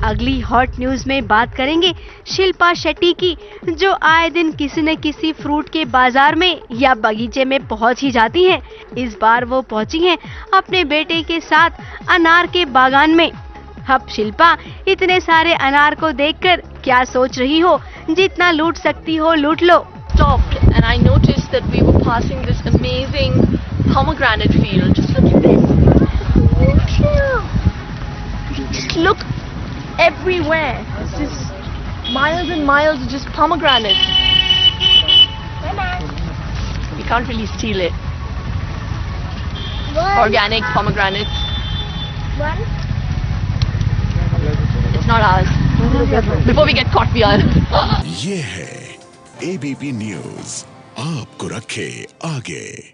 अगली hot news में बात करेंगे शिल्पा शेट्टी की, जो आए दिन किसी न किसी फ्रूट के बाजार में या बगीचे में पहुंच ही जाती हैं। इस बार वो पहुंची हैं अपने बेटे के साथ अनार के बागान में। अब शिल्पा इतने सारे अनार को देखकर क्या सोच रही हो, जितना लूट सकती हो लूट लो। Stopped and I noticed that we were passing this amazing pomegranate field. Just look at this. Just look everywhere. It's just miles and miles of just pomegranate. We can't really steal it. Organic pomegranates. It's not ours. Before we get caught, we are. ये है ABP news, आपको रखे आगे।